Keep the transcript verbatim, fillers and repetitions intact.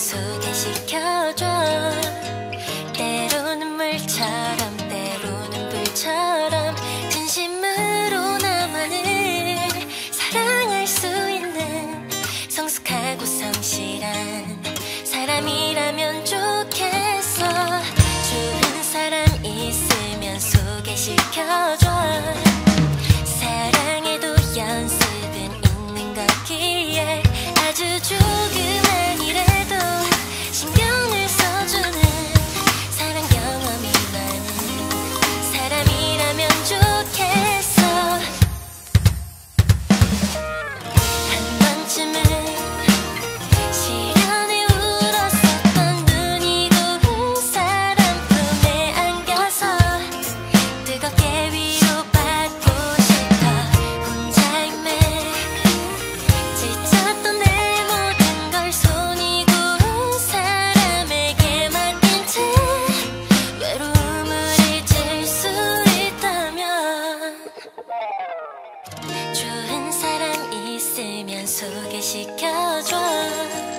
소개시켜줘. 때로는 물처럼 때로는 불처럼 진심으로 나만을 사랑할 수 있는 성숙하고 성실한 사람이라면 좋겠어. 좋은 사람 있으면 소개시켜줘. 사랑에도 연습은 있는 거기에 아주 조그만이라도 신경을 써주는 사랑 경험이 많은 사람이라면 좋겠어. 한 번쯤은 시련에 울었었던 눈이 고운 사람 품에 안겨서 뜨겁게 위로받고 싶어. 혼자임에 지쳤던 내 모든 걸 손이 고운 사람에게 맡긴 채 외로움을 잊을 수 있다면 좋은 사람 있으면 소개시켜줘.